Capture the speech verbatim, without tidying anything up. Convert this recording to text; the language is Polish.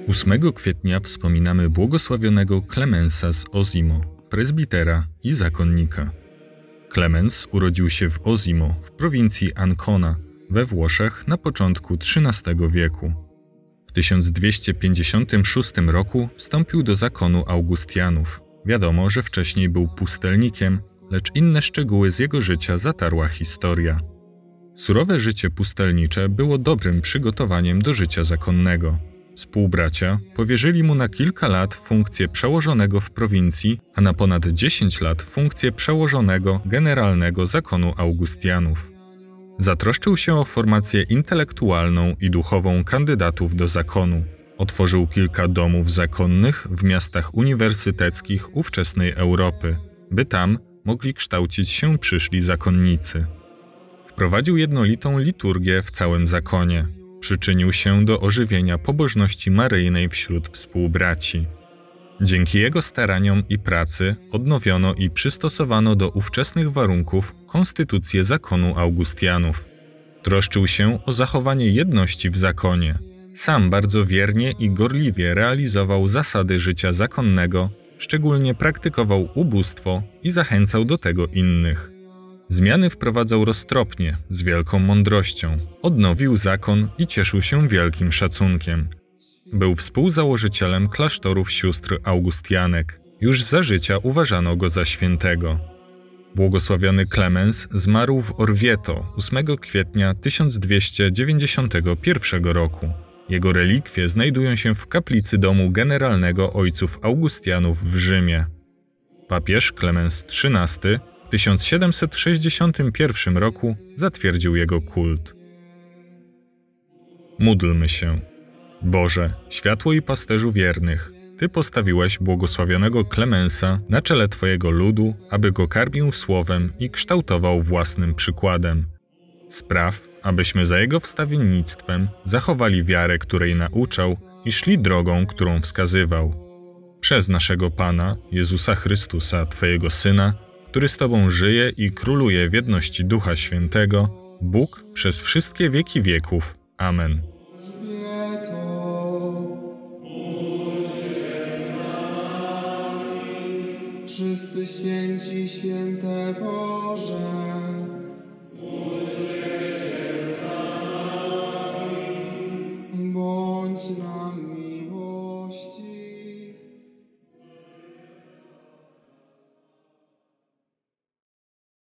ósmego kwietnia wspominamy błogosławionego Klemensa z Osimo, prezbitera i zakonnika. Klemens urodził się w Osimo w prowincji Ancona we Włoszech na początku trzynastego wieku. W tysiąc dwieście pięćdziesiątym szóstym roku wstąpił do zakonu Augustianów. Wiadomo, że wcześniej był pustelnikiem, lecz inne szczegóły z jego życia zatarła historia. Surowe życie pustelnicze było dobrym przygotowaniem do życia zakonnego. Współbracia powierzyli mu na kilka lat funkcję przełożonego w prowincji, a na ponad dziesięć lat funkcję przełożonego generalnego zakonu Augustianów. Zatroszczył się o formację intelektualną i duchową kandydatów do zakonu. Otworzył kilka domów zakonnych w miastach uniwersyteckich ówczesnej Europy, by tam mogli kształcić się przyszli zakonnicy. Wprowadził jednolitą liturgię w całym zakonie. Przyczynił się do ożywienia pobożności maryjnej wśród współbraci. Dzięki jego staraniom i pracy odnowiono i przystosowano do ówczesnych warunków konstytucję zakonu Augustianów. Troszczył się o zachowanie jedności w zakonie. Sam bardzo wiernie i gorliwie realizował zasady życia zakonnego, szczególnie praktykował ubóstwo i zachęcał do tego innych. Zmiany wprowadzał roztropnie, z wielką mądrością. Odnowił zakon i cieszył się wielkim szacunkiem. Był współzałożycielem klasztorów sióstr Augustianek. Już za życia uważano go za świętego. Błogosławiony Klemens zmarł w Orvieto ósmego kwietnia tysiąc dwieście dziewięćdziesiątego pierwszego roku. Jego relikwie znajdują się w kaplicy domu generalnego ojców Augustianów w Rzymie. Papież Klemens trzynasty w tysiąc siedemset sześćdziesiątym pierwszym roku zatwierdził jego kult. Módlmy się. Boże, światło i pasterzu wiernych, Ty postawiłeś błogosławionego Klemensa na czele Twojego ludu, aby go karmił słowem i kształtował własnym przykładem. Spraw, abyśmy za jego wstawiennictwem zachowali wiarę, której nauczał i szli drogą, którą wskazywał. Przez naszego Pana, Jezusa Chrystusa, Twojego Syna, który z Tobą żyje i króluje w jedności Ducha Świętego, Bóg przez wszystkie wieki wieków. Amen. Wszyscy święci, święte Boże.